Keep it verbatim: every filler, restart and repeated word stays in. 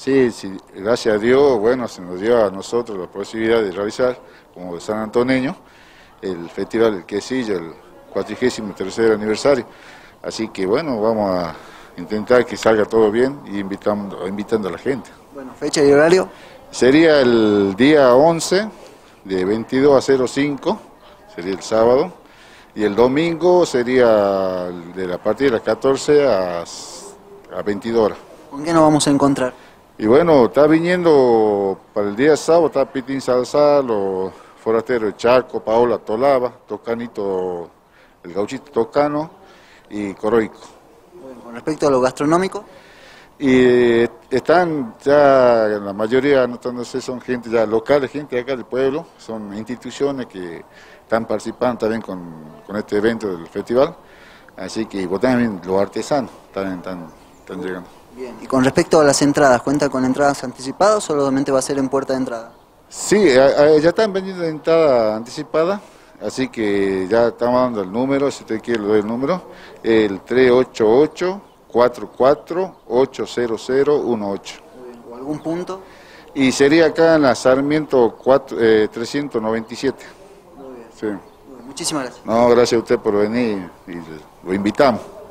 Sí, sí, gracias a Dios, bueno, se nos dio a nosotros la posibilidad de realizar, como de San Antoneño, el Festival del Quesillo, el cuatrigésimo tercer aniversario. Así que bueno, vamos a intentar que salga todo bien y invitando, invitando a la gente. Bueno, fecha y horario. Sería el día once, de veintidós a cero cinco, sería el sábado, y el domingo sería de la partida de las catorce a, a veintidós horas. ¿Con qué nos vamos a encontrar? Y bueno, está viniendo para el día sábado, está Pitín Salazar, los forasteros de Chaco, Paola Tolaba, Tocanito, el gauchito Tocano y Coroico. Bueno, con respecto a lo gastronómico. Y están ya, la mayoría, anotándose, son gente ya local, gente de acá del pueblo, son instituciones que están participando también con, con este evento del festival, así que pues, también los artesanos también están, están llegando. Bien. Y con respecto a las entradas, ¿cuenta con entradas anticipadas o solamente va a ser en puerta de entrada? Sí, a, a, ya están vendiendo entrada anticipada, así que ya estamos dando el número, si usted quiere le doy el número, el tres ocho ocho, cuatro cuatro, ocho cero cero uno ocho. ¿O algún punto? Y sería acá en la Sarmiento cuatro, eh, trescientos noventa y siete. Muy bien. Sí. Muy bien. Muchísimas gracias. No, gracias a usted por venir y lo invitamos.